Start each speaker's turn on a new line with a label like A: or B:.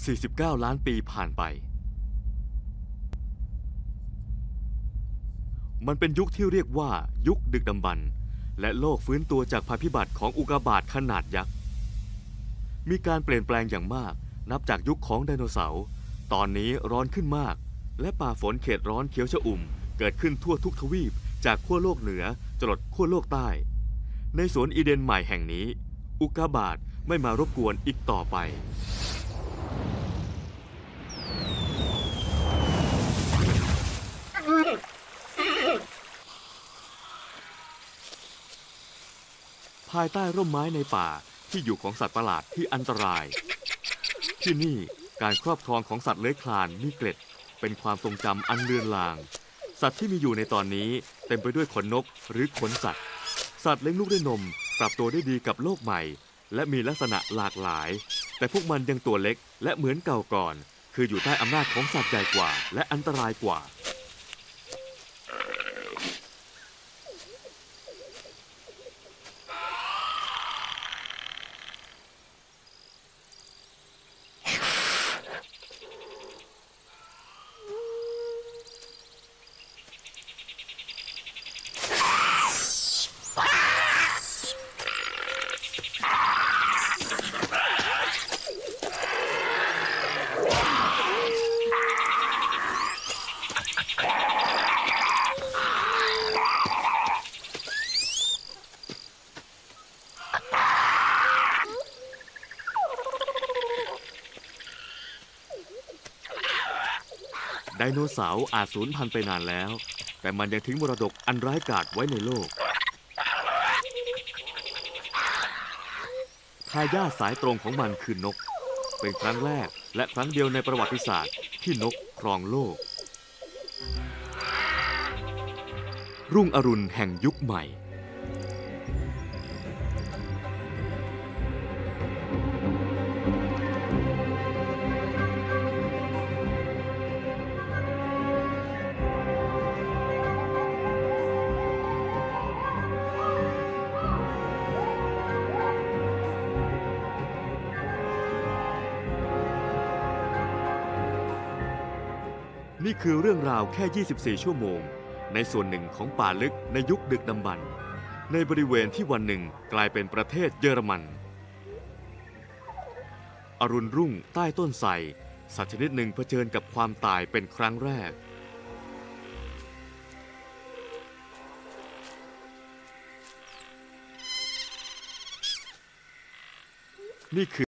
A: 49 ล้านปีผ่านไปมันเป็นยุคที่เรียกว่ายุคดึกดำบรรพ์และโลกฟื้นตัวจากภัยพิบัติของอุกกาบาตขนาดยักษ์มีการเปลี่ยนแปลงอย่างมากนับจากยุคของไดโนเสาร์ตอนนี้ร้อนขึ้นมากและป่าฝนเขตร้อนเขียวชอุ่มเกิดขึ้นทั่วทุกทวีปจากขั้วโลกเหนือจรดขั้วโลกใต้ในสวนอีเดนใหม่แห่งนี้อุกกาบาตไม่มารบกวนอีกต่อไปภายใต้ร่มไม้ในป่าที่อยู่ของสัตว์ประหลาดที่อันตรายที่นี่การครอบครองของสัตว์เลื้อยคลานมีเกล็ดเป็นความทรงจำอันเลือนลางสัตว์ที่มีอยู่ในตอนนี้เต็มไปด้วยขนนกหรือขนสัตว์สัตว์เลี้ยงลูกด้วยนมปรับตัวได้ดีกับโลกใหม่และมีลักษณะหลากหลายแต่พวกมันยังตัวเล็กและเหมือนเก่าก่อนคืออยู่ใต้อำนาจของสัตว์ใหญ่กว่าและอันตรายกว่าไดโนเสาร์อาจสูญพันธุ์ไปนานแล้วแต่มันยังทิ้งมรดกอันร้ายกาจไว้ในโลกทายาทสายตรงของมันคือนกเป็นครั้งแรกและครั้งเดียวในประวัติศาสตร์ที่นกครองโลกรุ่งอรุณแห่งยุคใหม่นี่คือเรื่องราวแค่ 24 ชั่วโมงในส่วนหนึ่งของป่าลึกในยุคดึกดำบรรพ์ในบริเวณที่วันหนึ่งกลายเป็นประเทศเยอรมันอรุณรุ่งใต้ต้นไทรสัตว์ชนิดหนึ่งเผชิญกับความตายเป็นครั้งแรกนี่คือ